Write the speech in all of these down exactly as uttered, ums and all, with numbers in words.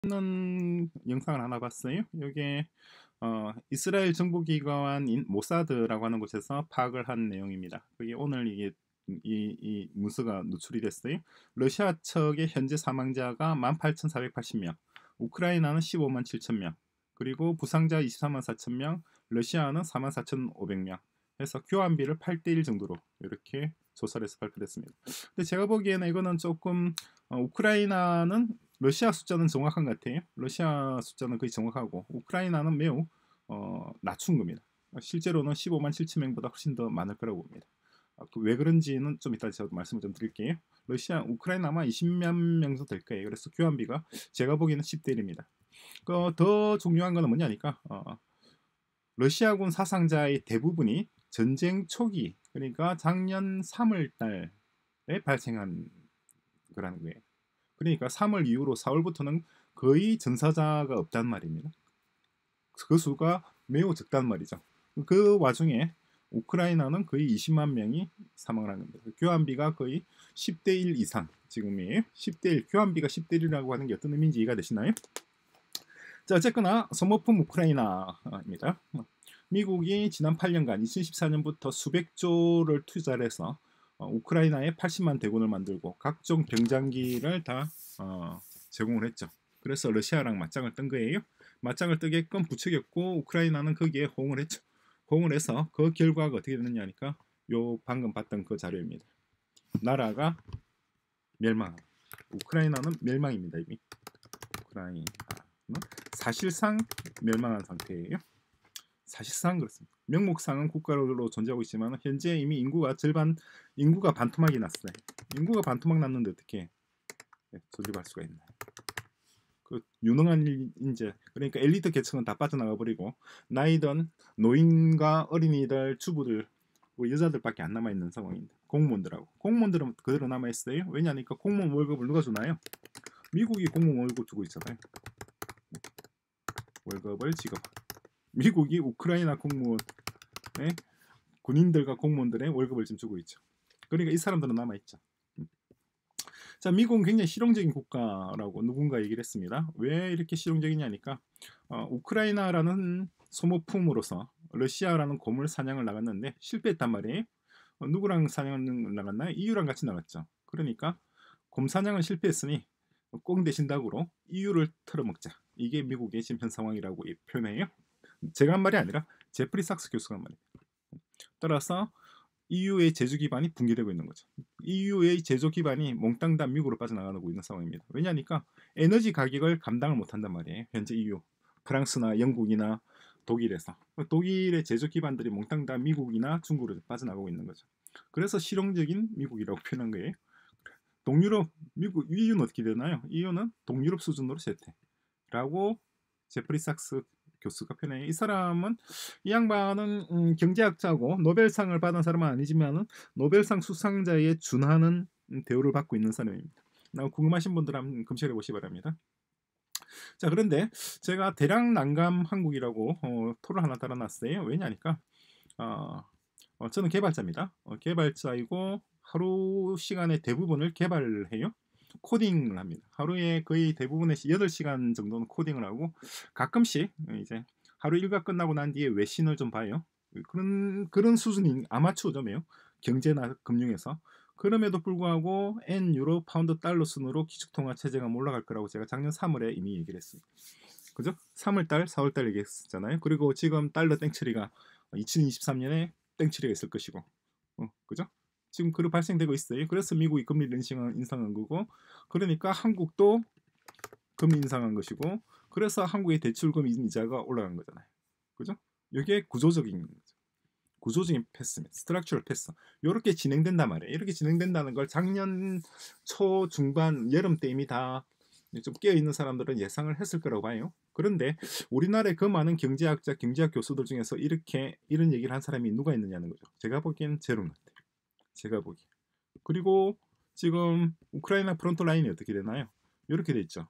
는 영상을 하나 봤어요. 이게 어, 이스라엘 정보기관인 모사드라고 하는 곳에서 파악을 한 내용입니다. 그게 오늘 이게 이, 이 문서가 노출이 됐어요. 러시아 측의 현재 사망자가 만 팔천사백팔십 명, 우크라이나는 십오만 칠천 명, 그리고 부상자 이십사만 사천 명, 러시아는 사만 사천오백 명 해서 교환비를 팔 대 일 정도로 이렇게 조사를 해서 발표됐습니다. 근데 제가 보기에는 이거는 조금 어, 우크라이나는 러시아 숫자는 정확한 것 같아요. 러시아 숫자는 거의 정확하고 우크라이나는 매우 어, 낮춘 겁니다. 실제로는 십오만 칠천 명보다 훨씬 더 많을 거라고 봅니다. 아, 그왜 그런지는 좀 이따 제가 말씀을 좀 드릴게요. 러시아, 우크라이나 아마 이십만 명 정도 될 거예요. 그래서 교환비가 제가 보기에는 십 대 일입니다. 그 더 중요한 거는 뭐냐니까 어, 러시아군 사상자의 대부분이 전쟁 초기, 그러니까 작년 삼월 달에 발생한 거라는 거예요. 그러니까 삼월 이후로 사월부터는 거의 전사자가 없단 말입니다. 그 수가 매우 적단 말이죠. 그 와중에 우크라이나는 거의 이십만 명이 사망을 한 겁니다. 교환비가 거의 십 대 일 이상 지금이에요. 십 대 일, 교환비가 십 대 일이라고 하는 게 어떤 의미인지 이해가 되시나요? 자, 어쨌거나 소모품 우크라이나입니다. 미국이 지난 팔 년간 이천십사 년부터 수백 조를 투자를 해서 어, 우크라이나에 팔십만 대군을 만들고 각종 병장기를 다 어, 제공을 했죠. 그래서 러시아랑 맞짱을 뜬 거예요. 맞짱을 뜨게끔 부추겼고 우크라이나는 거기에 호응을 했죠. 호응을 해서 그 결과가 어떻게 됐느냐니까 요 방금 봤던 그 자료입니다. 나라가 멸망. 우크라이나는 멸망입니다. 이미. 우크라이나는 사실상 멸망한 상태예요. 사실상 그렇습니다. 명목상은 국가로 존재하고 있지만 현재 이미 인구가 절반, 인구가 반토막이 났어요. 인구가 반토막 났는데 어떻게 네, 조립할 수가 있나요? 그 유능한 인재, 그러니까 엘리트 계층은 다 빠져나가 버리고 나이든 노인과 어린이들, 주부들, 뭐 여자들밖에 안 남아 있는 상황입니다. 공무원들하고 공무원들은 그대로 남아 있어요. 왜냐니까 공무원 월급을 누가 주나요? 미국이 공무원 월급 주고 있잖아요. 월급을 지급. 미국이 우크라이나 공무원, 네? 군인들과 공무원들의 월급을 지금 주고 있죠. 그러니까 이 사람들은 남아 있죠. 자, 미국은 굉장히 실용적인 국가라고 누군가 얘기를 했습니다. 왜 이렇게 실용적이냐니까 어, 우크라이나라는 소모품으로서 러시아라는 곰을 사냥을 나갔는데 실패했단 말이에요. 어, 누구랑 사냥을 나갔나요? 이유랑 같이 나갔죠. 그러니까 곰 사냥은 실패했으니 꽁 대신 닭으로 이유를 털어먹자. 이게 미국의 지금 현 상황이라고 표현해요. 제가 한 말이 아니라 제프리 삭스 교수가 한 말이에요. 따라서 이유의 제조 기반이 붕괴되고 있는 거죠. 이유의 제조 기반이 몽땅 다 미국으로 빠져나가고 있는 상황입니다. 왜냐하니까 에너지 가격을 감당을 못한단 말이에요. 현재 이유. 프랑스나 영국이나 독일에서 독일의 제조 기반들이 몽땅 다 미국이나 중국으로 빠져나가고 있는 거죠. 그래서 실용적인 미국이라고 표현한 거예요. 동유럽, 미국, 이유는 어떻게 되나요? 이유는 동유럽 수준으로 쇠퇴라고 제프리 삭스 교수가 표현해요. 이 사람은 이 양반은 음, 경제학자고 노벨상을 받은 사람은 아니지만 노벨상 수상자에 준하는 대우를 받고 있는 사람입니다. 궁금하신 분들 한번 검색해 보시기 바랍니다. 자, 그런데 제가 대량 난감 한국이라고 어, 토를 하나 달아놨어요. 왜냐니까 어, 어, 저는 개발자입니다. 어, 개발자이고 하루 시간의 대부분을 개발을 해요. 코딩을 합니다. 하루에 거의 대부분의 여덟 시간 정도는 코딩을 하고 가끔씩 이제 하루 일과 끝나고 난 뒤에 외신을 좀 봐요. 그런 그런 수준인 아마추어죠, 매우 경제나 금융에서. 그럼에도 불구하고 엔, 유로, 파운드, 달러 순으로 기축통화 체제가 올라갈 거라고 제가 작년 삼월에 이미 얘기를 했습니다. 그죠? 삼월달, 사월달 얘기했잖아요. 그리고 지금 달러 땡처리가 이천이십삼 년에 땡처리가 있을 것이고, 어, 그죠? 지금 그로 발생되고 있어요. 그래서 미국이 금리 인상한, 인상한 거고, 그러니까 한국도 금리 인상한 것이고, 그래서 한국의 대출금 이자가 올라간 거잖아요. 그죠? 이게 구조적인 거죠. 구조적인 패스입니다. 스트럭처럴 패스. 이렇게 진행된단 말이에요. 이렇게 진행된다는 걸 작년 초, 중반, 여름 때 이미 다 좀 깨어있는 사람들은 예상을 했을 거라고 봐요. 그런데 우리나라의 그 많은 경제학자, 경제학 교수들 중에서 이렇게 이런 얘기를 한 사람이 누가 있느냐는 거죠. 제가 보기엔 제로인 것 같아요. 제가 보기. 그리고 지금 우크라이나 프론트 라인이 어떻게 되나요? 이렇게 돼 있죠.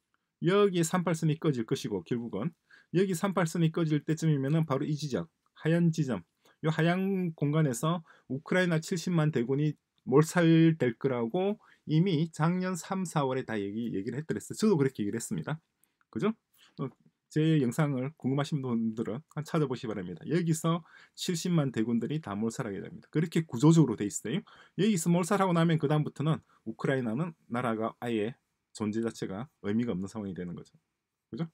여기 삼팔선이 꺼질 것이고 결국은 여기 삼팔선이 꺼질 때쯤이면은 바로 이 지점, 하얀 지점, 이 하얀 공간에서 우크라이나 칠십만 대군이 몰살될 거라고 이미 작년 삼, 사월에 다 얘기, 얘기를 했더랬어요. 저도 그렇게 얘기를 했습니다. 그죠? 어, 제 영상을 궁금하신 분들은 한번 찾아보시기 바랍니다. 여기서 칠십만 대군들이 다 몰살하게 됩니다. 그렇게 구조적으로 돼 있어요. 여기서 몰살하고 나면 그 다음부터는 우크라이나는 나라가 아예 존재 자체가 의미가 없는 상황이 되는 거죠. 그죠?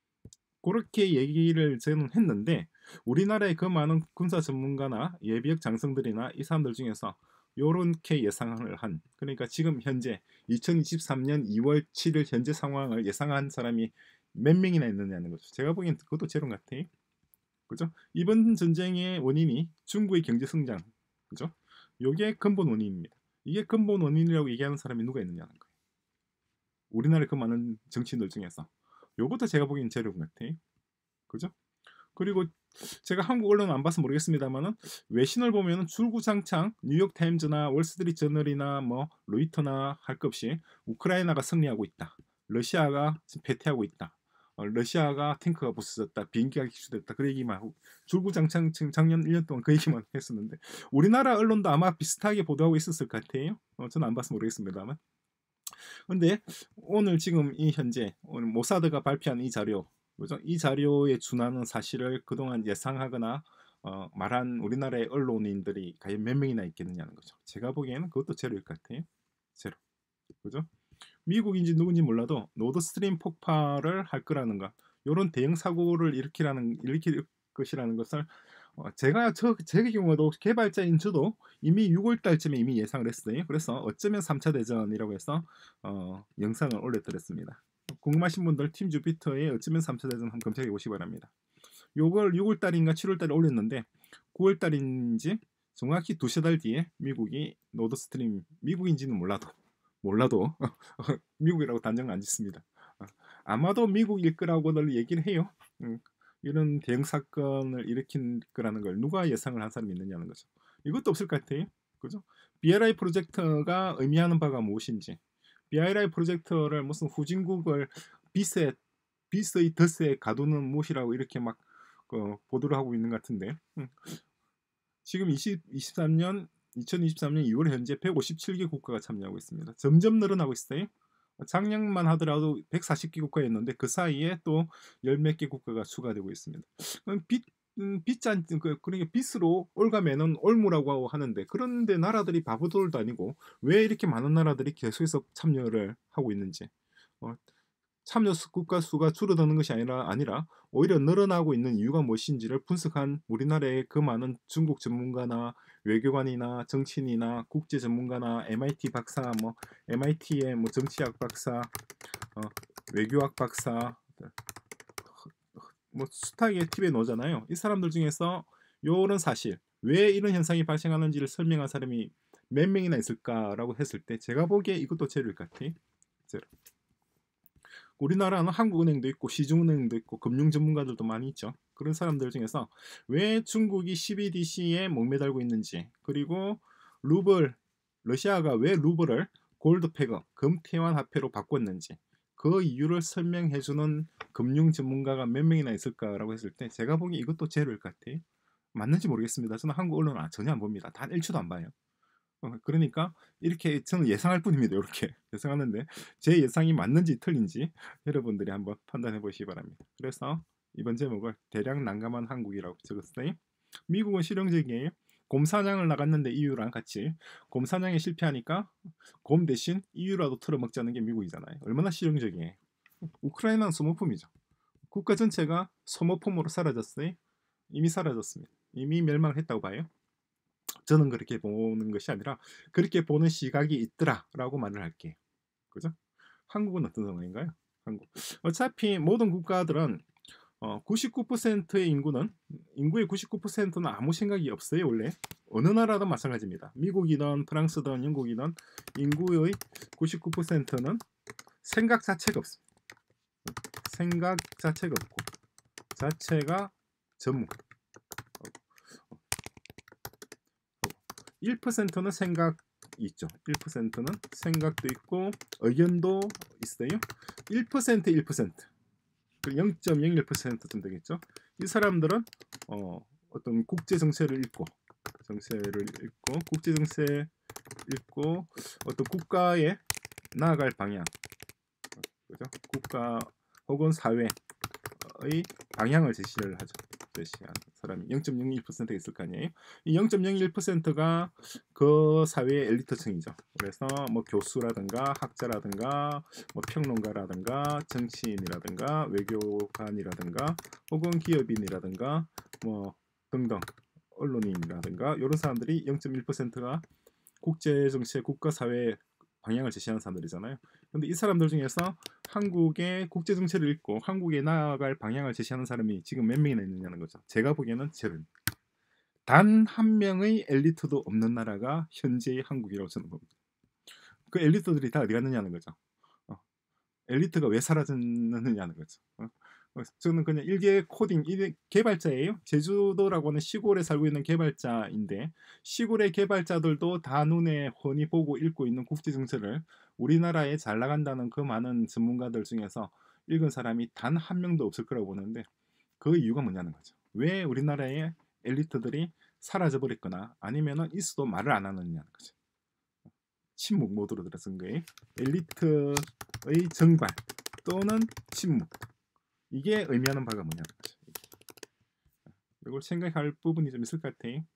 그렇게 얘기를 저는 했는데 우리나라의 그 많은 군사 전문가나 예비역 장성들이나 이 사람들 중에서 요렇게 예상을 한, 그러니까 지금 현재 이천이십삼 년 이월 칠일 현재 상황을 예상한 사람이 몇 명이나 있느냐는 거죠. 제가 보기엔 그것도 제로 같아요. 그죠? 이번 전쟁의 원인이 중국의 경제 성장, 그죠? 요게 근본 원인입니다. 이게 근본 원인이라고 얘기하는 사람이 누가 있느냐는 거예요. 우리나라의 그 많은 정치인들 중에서 요것도 제가 보기엔 제로 같아요. 그죠? 그리고 제가 한국 언론 안 봐서 모르겠습니다만은 외신을 보면은 줄구장창 뉴욕 타임즈나 월스트리트 저널이나 뭐 로이터나 할 것 없이 우크라이나가 승리하고 있다, 러시아가 지금 패퇴하고 있다, 어, 러시아가 탱크가 부서졌다, 비행기가 기출됐다, 그 얘기만 하고 줄구장창 지금 작년 일 년 동안 그 얘기만 했었는데 우리나라 언론도 아마 비슷하게 보도하고 있었을 것 같아요. 어, 저는 안 봐서 모르겠습니다만. 근데 오늘 지금 이 현재 오늘 모사드가 발표한 이 자료, 그죠? 이 자료에 준하는 사실을 그동안 예상하거나 어, 말한 우리나라의 언론인들이 과연 몇 명이나 있겠느냐는 거죠. 제가 보기에는 그것도 제로일 것 같아요. 제로. 그죠? 미국인지 누군지 몰라도 노드스트림 폭발을 할 거라는 것, 이런 대형 사고를 일으키라는 일으킬 것이라는 것을 어, 제가 저 제 경우도 개발자인 저도 이미 유월 달쯤에 이미 예상을 했어요. 그래서 어쩌면 삼 차 대전이라고 해서 어, 영상을 올려드렸습니다. 궁금하신 분들 팀 주피터에 어쩌면 삼 차 대전 한번 검색해 보시기 바랍니다. 요걸 유월 달인가 칠월 달에 올렸는데 구월 달인지 정확히 두세 달 뒤에 미국이 노드스트림, 미국인지는 몰라도 몰라도 미국이라고 단정 안 짓습니다. 아마도 미국일 거라고들 얘기를 해요. 음, 이런 대형 사건을 일으킨 거라는 걸 누가 예상을 한 사람이 있느냐는 거죠. 이것도 없을 것 같아요. 그죠? 비알아이 프로젝트가 의미하는 바가 무엇인지, 비알아이 프로젝트를 무슨 후진국을 빚에 빚의 덫에 가두는 무엇이라고 이렇게 막 어, 보도를 하고 있는 것 같은데 음. 지금 이천이십삼 년 이천이십삼 년 이월 현재 백오십칠 개 국가가 참여하고 있습니다. 점점 늘어나고 있어요. 작년만 하더라도 백사십 개 국가였는데 그 사이에 또 열 몇 개 국가가 추가되고 있습니다. 빚 음, 빚잔 그 그러니까 빚으로 올가매는 올무라고 하는데, 그런데 나라들이 바보들도 아니고 왜 이렇게 많은 나라들이 계속해서 참여를 하고 있는지, 어, 참여 국가 수가 줄어드는 것이 아니라 아니라 오히려 늘어나고 있는 이유가 무엇인지를 분석한 우리나라의 그 많은 중국 전문가나 외교관이나 정치인이나 국제 전문가나 엠아이티 박사, 뭐 엠아이티의 뭐 정치학 박사, 어, 외교학 박사, 뭐 숱하게 티비에 나오잖아요. 이 사람들 중에서 이런 사실, 왜 이런 현상이 발생하는지를 설명한 사람이 몇 명이나 있을까라고 했을 때 제가 보기에 이것도 제로일 것 같아요. 제로. 우리나라는 한국은행도 있고 시중은행도 있고 금융 전문가들도 많이 있죠. 그런 사람들 중에서 왜 중국이 씨비디씨에 목매달고 있는지, 그리고 루블, 러시아가 왜 루블을 골드페거, 금태환 화폐로 바꿨는지 그 이유를 설명해주는 금융 전문가가 몇 명이나 있을까라고 했을 때 제가 보기에 이것도 제로일 것 같아요. 맞는지 모르겠습니다. 저는 한국 언론은 전혀 안 봅니다. 단 일 초도 안 봐요. 어, 그러니까 이렇게 저는 예상할 뿐입니다. 이렇게 예상하는데 제 예상이 맞는지 틀린지 여러분들이 한번 판단해 보시기 바랍니다. 그래서 이번 제목을 대량 난감한 한국이라고 적었어요. 미국은 실용적이에요. 곰 사냥을 나갔는데 이유랑 같이 곰 사냥에 실패하니까 곰 대신 이유라도 털어먹자는 게 미국이잖아요. 얼마나 실용적이에요. 우크라이나는 소모품이죠. 국가 전체가 소모품으로 사라졌어요. 이미 사라졌습니다. 이미 멸망했다고 봐요. 저는 그렇게 보는 것이 아니라 그렇게 보는 시각이 있더라라고 말을 할게요. 그죠? 한국은 어떤 상황인가요? 한국. 어차피 모든 국가들은 어, 구십구 퍼센트의 인구는 인구의 구십구 퍼센트는 아무 생각이 없어요. 원래 어느 나라든 마찬가지입니다. 미국이든 프랑스든 영국이든 인구의 구십구 퍼센트는 생각 자체가 없습니다. 생각 자체가 없고 자체가 전무. 일 퍼센트는 생각이 있죠. 일 퍼센트는 생각도 있고 의견도 있어요. 일 퍼센트 일 퍼센트 영 점 영일 퍼센트쯤 되겠죠. 이 사람들은 어, 어떤 국제 정세를 읽고 정세를 읽고 국제 정세 읽고 어떤 국가의 나아갈 방향, 그죠? 국가 혹은 사회의 방향을 제시를 하죠. 제시한 사람이 영 점 영일 퍼센트가 있을 거 아니에요. 이 영 점 영일 퍼센트가 그 사회의 엘리트층이죠. 그래서 뭐 교수라든가 학자라든가 뭐 평론가라든가 정치인이라든가 외교관이라든가 혹은 기업인이라든가 뭐 등등 언론인이라든가 이런 사람들이 영 점 일 퍼센트가 국제 정치의 국가 사회 방향을 제시하는 사람들이잖아요. 근데 이 사람들 중에서 한국의 국제 정치를 읽고 한국에 나아갈 방향을 제시하는 사람이 지금 몇 명이나 있느냐는 거죠. 제가 보기에는 제로입니다. 단 한 명의 엘리트도 없는 나라가 현재의 한국이라고 저는 봅니다. 그 엘리트들이 다 어디 갔느냐는 거죠. 어. 엘리트가 왜 사라졌느냐는 거죠. 어. 저는 그냥 일개 코딩 일개 개발자예요. 제주도라고 하는 시골에 살고 있는 개발자인데 시골의 개발자들도 다 눈에 훤히 보고 읽고 있는 국제 정세를 우리나라에 잘 나간다는 그 많은 전문가들 중에서 읽은 사람이 단 한 명도 없을 거라고 보는데 그 이유가 뭐냐는 거죠. 왜 우리나라의 엘리트들이 사라져 버렸거나 아니면은 있어도 말을 안 하느냐는 거죠. 침묵 모드로 들어선 거예요. 엘리트의 정발 또는 침묵. 이게 의미하는 바가 뭐냐는 거죠. 이걸 생각할 부분이 좀 있을 것 같아요.